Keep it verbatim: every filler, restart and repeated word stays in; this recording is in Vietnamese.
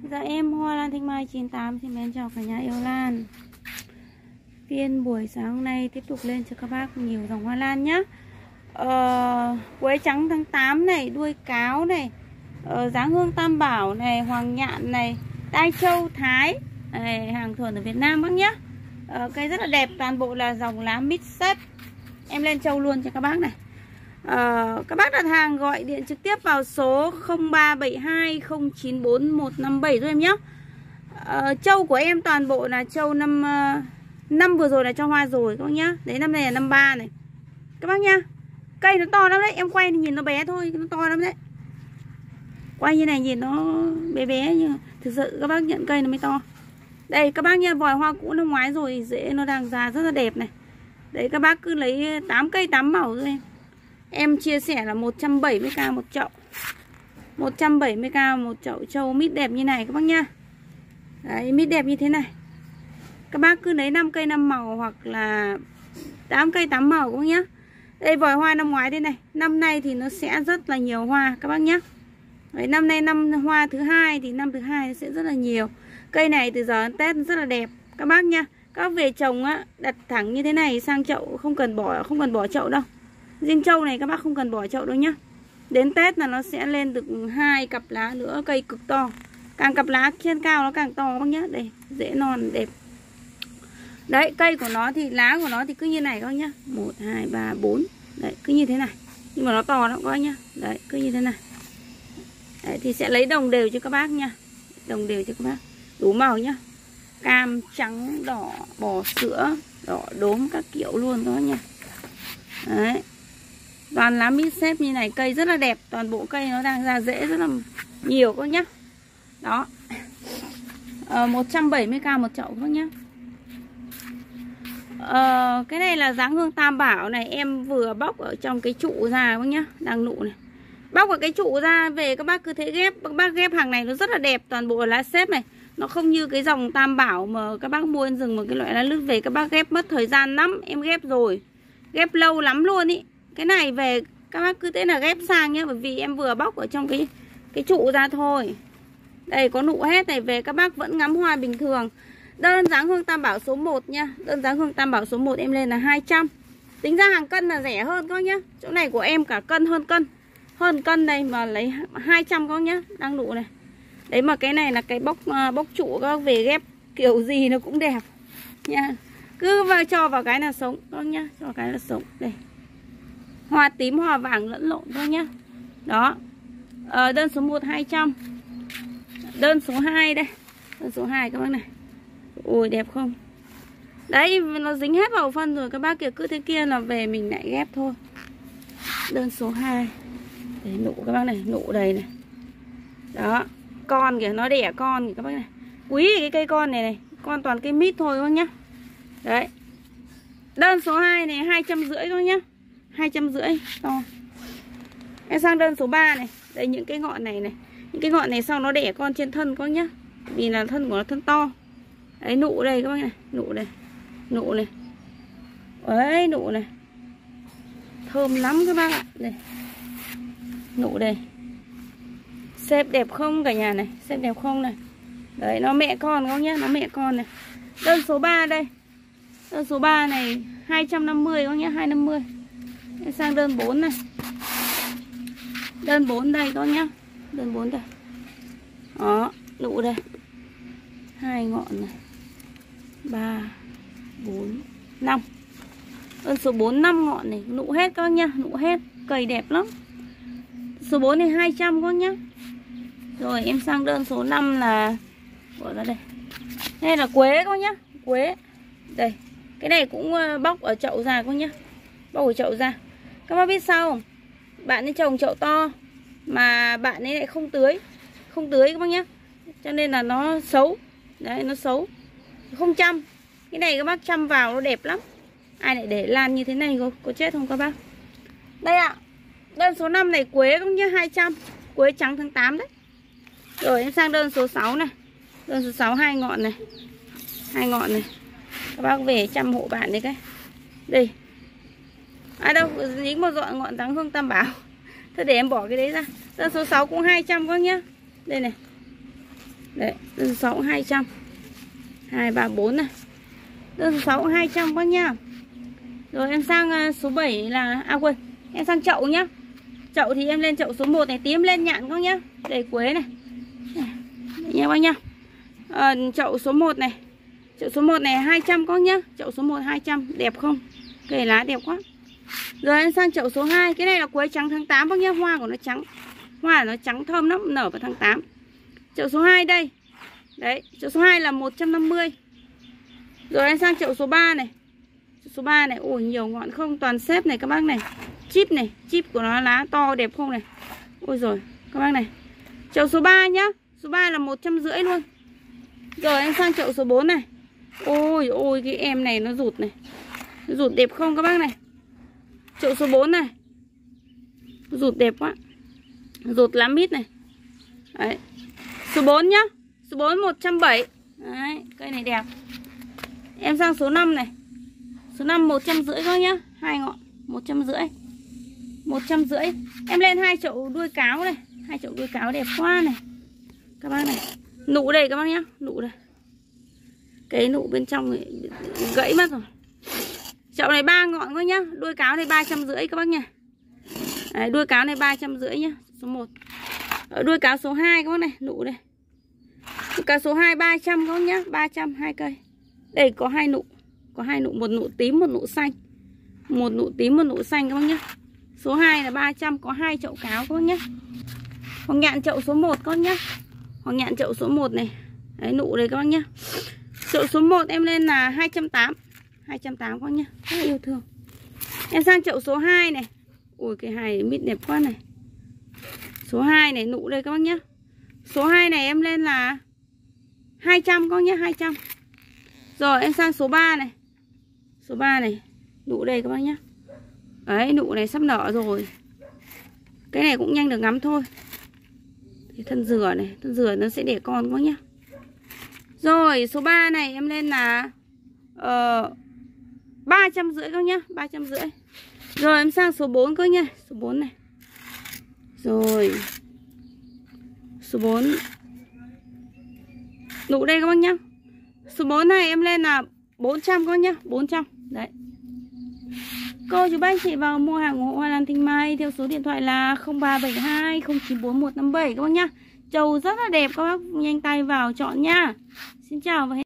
Dạ em Hoa Lan Thanh Mai chín tám xin mến chào cả nhà yêu lan. Phiên buổi sáng hôm nay tiếp tục lên cho các bác nhiều dòng hoa lan nhé. ờ, Quế trắng tháng tám này, đuôi cáo này, ờ, dáng hương tam bảo này, hoàng nhạn này, tai châu thái này, hàng thuần ở Việt Nam bác nhé. ờ, Cây rất là đẹp, toàn bộ là dòng lá mid set. Em lên châu luôn cho các bác này. Uh, các bác đặt hàng gọi điện trực tiếp vào số không ba bảy hai không chín bốn một năm bảy giúp em nhé. uh, Châu của em toàn bộ là châu năm uh, năm vừa rồi là cho hoa rồi các bác nhá. Đấy, năm này là năm ba này các bác nhá. Cây nó to lắm đấy, em quay thì nhìn nó bé thôi, nó to lắm đấy. Quay như này nhìn nó bé bé nhưng thực sự các bác nhận cây nó mới to. Đây các bác nha, vòi hoa cũ năm ngoái rồi, rễ nó đang già rất là đẹp này. Đấy, các bác cứ lấy tám cây tám màu rồi em. Em chia sẻ là một trăm bảy mươi k một chậu. một trăm bảy mươi k một chậu châu mít đẹp như này các bác nha. Đấy, mít đẹp như thế này. Các bác cứ lấy năm cây năm màu hoặc là tám cây tám màu các bác nhá. Đây vòi hoa năm ngoái thế này, năm nay thì nó sẽ rất là nhiều hoa các bác nhá. Đấy, năm nay năm hoa thứ hai thì năm thứ hai nó sẽ rất là nhiều. Cây này từ giờ đến Tết rất là đẹp các bác nha. Các bác về trồng á, đặt thẳng như thế này sang chậu, không cần bỏ không cần bỏ chậu đâu. Riêng châu này các bác không cần bỏ chậu đâu nhá. Đến Tết là nó sẽ lên được hai cặp lá nữa, cây cực to. Càng cặp lá trên cao nó càng to các bác nhá. Đây, rễ non đẹp. Đấy, cây của nó thì lá của nó thì cứ như này các bác nhá. một, hai, ba, bốn. Đấy, cứ như thế này. Nhưng mà nó to lắm các bác nhá. Đấy, cứ như thế này. Đấy, thì sẽ lấy đồng đều cho các bác nha. Đồng đều cho các bác. Đủ màu nhá. Cam, trắng, đỏ, bò sữa, đỏ đốm các kiểu luôn đó nha. Đấy. Toàn lá mít xếp như này, cây rất là đẹp. Toàn bộ cây nó đang ra rễ rất là nhiều các nhá. Đó, ờ, một trăm bảy mươi k một chậu các nhá. ờ, Cái này là dáng hương tam bảo này. Em vừa bóc ở trong cái trụ ra các nhá. Đang nụ này. Bóc ở cái trụ ra về các bác cứ thế ghép. Các bác ghép hàng này nó rất là đẹp. Toàn bộ lá xếp này. Nó không như cái dòng tam bảo mà các bác mua trên rừng. Một cái loại lá lướt về các bác ghép mất thời gian lắm. Em ghép rồi, ghép lâu lắm luôn ý. Cái này về các bác cứ thế là ghép sang nhé. Bởi vì em vừa bóc ở trong cái cái trụ ra thôi. Đây có nụ hết này, về các bác vẫn ngắm hoa bình thường. Đơn dáng hương tam bảo số một nha. Đơn dáng hương tam bảo số một em lên là hai trăm. Tính ra hàng cân là rẻ hơn các nhá. Chỗ này của em cả cân hơn cân. Hơn cân đây mà lấy hai trăm các nhá. Đang nụ này. Đấy mà cái này là cái bóc bóc trụ các bác về ghép kiểu gì nó cũng đẹp nha. Cứ vào cho vào cái là sống các nhá. Cho vào cái là sống. Đây. Hoa tím hoa vàng lẫn lộn thôi nhá. Đó. Ờ, đơn số một hai trăm. Đơn số hai đây. Đơn số hai các bác này. Ôi đẹp không? Đấy, nó dính hết vào phân rồi các bác kìa, cứ thế kia là về mình lại ghép thôi. Đơn số hai. Đấy, nụ các bác này, nụ đầy này. Đó, con kìa, nó đẻ con kìa các bác này. Quý cái cây con này này, con toàn cây mít thôi các bác nhá. Đấy. Đơn số hai này hai trăm rưỡi các bác nhá. hai trăm rưỡi to. Em sang đơn số ba này. Đây những cái ngọn này này. Những cái ngọn này sau nó đẻ con trên thân các bác nhá. Vì là thân của nó thân to. Đấy, nụ đây các bác này, nụ đây. Nụ này. Đấy, nụ này. Thơm lắm các bác ạ. Đây. Nụ đây. Xếp đẹp không cả nhà này, xếp đẹp không này. Đấy, nó mẹ con các bác nhá, nó mẹ con này. Đơn số ba đây. Đơn số ba này hai trăm năm mươi các bác nhá, hai trăm năm mươi. Em sang đơn bốn này. Đơn bốn đây các nhá. Đơn bốn đây. Đó, nụ đây. Hai ngọn này. ba bốn năm. Đơn số bốn năm ngọn này, nụ hết các nhá, nụ hết, cây đẹp lắm. Số bốn này hai trăm các nhá. Rồi em sang đơn số năm là bỏ ra đây. Đây là quế các nhá, quế. Đây. Cái này cũng bóc ở chậu ra các nhá. Bóc ở chậu ra. Các bác biết sao không? Bạn ấy trồng chậu to mà bạn ấy lại không tưới. Không tưới các bác nhá. Cho nên là nó xấu. Đấy, nó xấu. Không chăm. Cái này các bác chăm vào nó đẹp lắm. Ai lại để lan như thế này có, có chết không các bác? Đây ạ. Đơn số năm này quế cũng như hai trăm. Quế trắng tháng tám đấy. Rồi em sang đơn số sáu này. Đơn số sáu hai ngọn này. Hai ngọn này. Các bác về chăm hộ bạn đấy cái. Đây. À đâu, dính một dọn ngọn dáng hương tam bảo. Thôi để em bỏ cái đấy ra. Đơn số sáu cũng hai trăm các nhá. Đây này. Đấy, đơn số sáu hai trăm. hai ba bốn này. Đơn số sáu hai trăm bác nhá. Rồi em sang số bảy là à quên, em sang chậu nhá. Chậu thì em lên chậu số một này, tí em lên nhạn các nhá. Đầy quế này. Đấy nha bác nhá. À, chậu số một này. Chậu số một này hai trăm các nhá. Chậu số một hai trăm, đẹp không? Cây lá đẹp quá. Rồi em sang chậu số hai, cái này là quế trắng tháng tám bác nhá, hoa của nó trắng. Hoa nó trắng thơm lắm, nở vào tháng tám. Chậu số hai đây. Đấy, chậu số hai là một trăm năm mươi. Rồi em sang chậu số ba này. Chậu số ba này, ôi nhiều ngọn không, toàn xếp này các bác này. Chip này, chip của nó lá to đẹp không này. Ôi rồi, các bác này. Chậu số ba nhá. Số ba là một trăm rưỡi luôn. Rồi em sang chậu số bốn này. Ôi ôi cái em này nó rụt này. Nó rụt đẹp không các bác này. Chậu số bốn này. Rụt đẹp quá. Rụt lá mít này. Đấy. Số bốn nhá. Số bốn một trăm bảy mươi. Đấy, cây này đẹp. Em sang số năm này. Số năm một trăm rưỡi thôi nhá. Hai ngọn một trăm rưỡi. một trăm rưỡi. Em lên hai chậu đuôi cáo này. Hai chậu đuôi cáo đẹp quá này. Các bác này. Nụ đây các bác nhá. Nụ đây. Cái nụ bên trong này gãy mất rồi. Chậu này ba ngọn thôi nhá. Đuôi cáo này ba trăm rưỡi các bác nha. Đấy, đuôi cáo này ba trăm rưỡi nhá. Số một. Ở đuôi cáo số hai các bác này. Nụ đây. Đuôi cáo số hai ba trăm các bác nhá. ba trăm hai cây. Đây có hai nụ. Có hai nụ. Một nụ tím một nụ xanh. Một nụ tím một nụ xanh các bác nhá. Số hai là ba trăm. Có hai chậu cáo các bác nhá. Hoàng nhạn chậu số một các bác nhá. Hoàng nhạn chậu số một này. Đấy, nụ đây các bác nhá. Chậu số một em lên là hai trăm tám mươi. hai trăm tám mươi các bác nhá. Rất là yêu thương. Em sang chậu số hai này. Ui cái hai mít đẹp quá này. Số hai này nụ đây các bác nhá. Số hai này em lên là hai trăm các bác nhá, hai trăm. Rồi em sang số ba này. Số ba này, nụ đây các bác nhá. Đấy, nụ này sắp nở rồi. Cái này cũng nhanh được ngắm thôi. Thì thân dừa này, thân dừa nó sẽ để con các bác nhá. Rồi, số ba này em lên là uh, ba trăm rưỡi các nhá, ba trăm rưỡi. Rồi em sang số bốn cơ nha, số bốn này. Rồi. Số bốn. Nụ đây các bác nhá. Số bốn này em lên là bốn trăm các nhá, bốn trăm. Đấy. Cô chú bác chị vào mua hàng ủng hộ Hoa Lan Thanh Mai theo số điện thoại là không ba bảy hai không chín bốn một năm bảy các bác nhá. Trầu rất là đẹp, các bác nhanh tay vào chọn nhá. Xin chào và hẹn